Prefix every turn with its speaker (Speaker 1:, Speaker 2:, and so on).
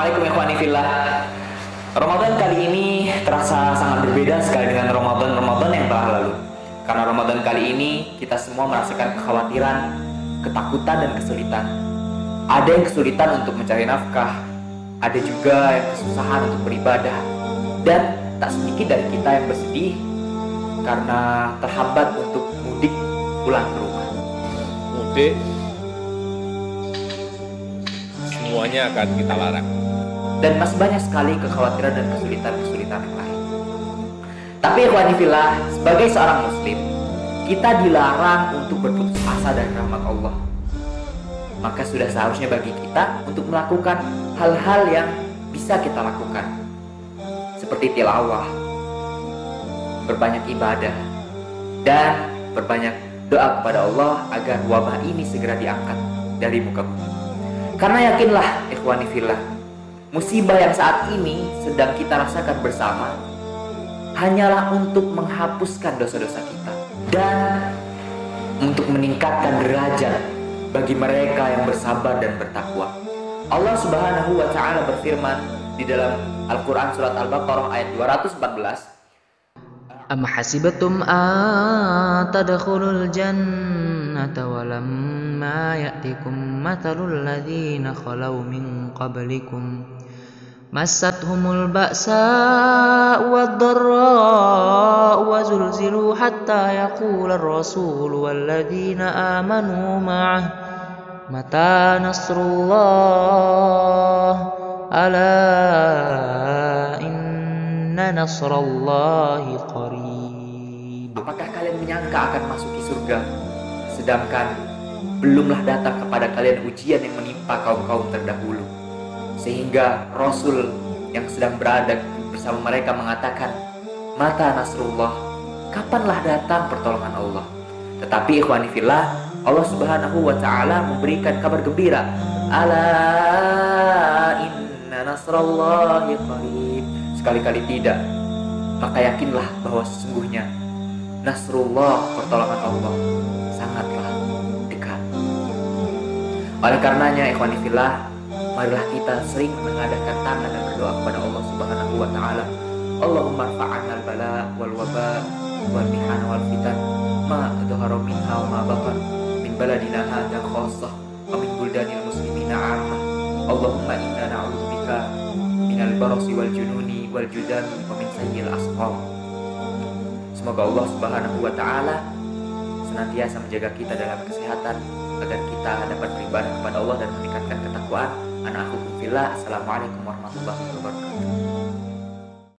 Speaker 1: Assalamualaikum ikhwani fillah. Ramadan kali ini terasa sangat berbeda sekali dengan Ramadan yang telah lalu. Karena Ramadan kali ini kita semua merasakan kekhawatiran, ketakutan dan kesulitan. Ada yang kesulitan untuk mencari nafkah, ada juga yang kesusahan untuk beribadah, dan tak sedikit dari kita yang bersedih karena terhambat untuk mudik pulang ke rumah.
Speaker 2: Mudik semuanya akan kita larang.
Speaker 1: Dan masih banyak sekali kekhawatiran dan kesulitan-kesulitan yang lain. Tapi ikhwani fillah, sebagai seorang muslim, kita dilarang untuk berputus asa dari rahmat Allah. Maka sudah seharusnya bagi kita untuk melakukan hal-hal yang bisa kita lakukan, seperti tilawah, berbanyak ibadah, dan berbanyak doa kepada Allah agar wabah ini segera diangkat dari muka bumi. Karena yakinlah ikhwani fillah, musibah yang saat ini sedang kita rasakan bersama hanyalah untuk menghapuskan dosa-dosa kita dan untuk meningkatkan derajat bagi mereka yang bersabar dan bertakwa. Allah Subhanahu wa taala berfirman di dalam Al-Qur'an surat Al-Baqarah ayat 214,
Speaker 3: أم حسبتم أن تدخلوا الجنة ولما يأتكم مثل الذين خلوا من قبلكم مستهم البأساء والضراء وزلزلوا حتى يقول الرسول والذين آمنوا معه متى نصر الله ألا Inna nasrallahi qarib.
Speaker 1: Apakah kalian menyangka akan masuki surga, sedangkan belumlah datang kepada kalian ujian yang menimpa kaum-kaum terdahulu, sehingga Rasul yang sedang berada bersama mereka mengatakan, mata nasrullah, kapanlah datang pertolongan Allah. Tetapi ikhwani fillah, Allah Subhanahu wa taala memberikan kabar gembira, ala inna nasrallahi qarib. Sekali-kali tidak, maka yakinlah bahwa sesungguhnya nasrullah, pertolongan Allah, sangatlah dekat. Oleh karenanya ikhwani fillah, marilah kita sering mengadakan tangan dan berdoa kepada Allah Subhanahu wa taala. Allahumma rfa'anna al-bala wal waba wal mihana wal fitan ma dhahara minha wa ma batan min baladina hadza khassah wa min buldanil muslimina 'ammah. Allahumma inna na'udzubika minal barasi wal jununi wal judami wa min sayyi'il asqam. Semoga Allah Subhanahu wa taala senantiasa menjaga kita dalam kesehatan agar kita dapat beribadah kepada Allah dan meningkatkan ketakwaan. Ana akhukum fillah. Assalamualaikum warahmatullahi wabarakatuh.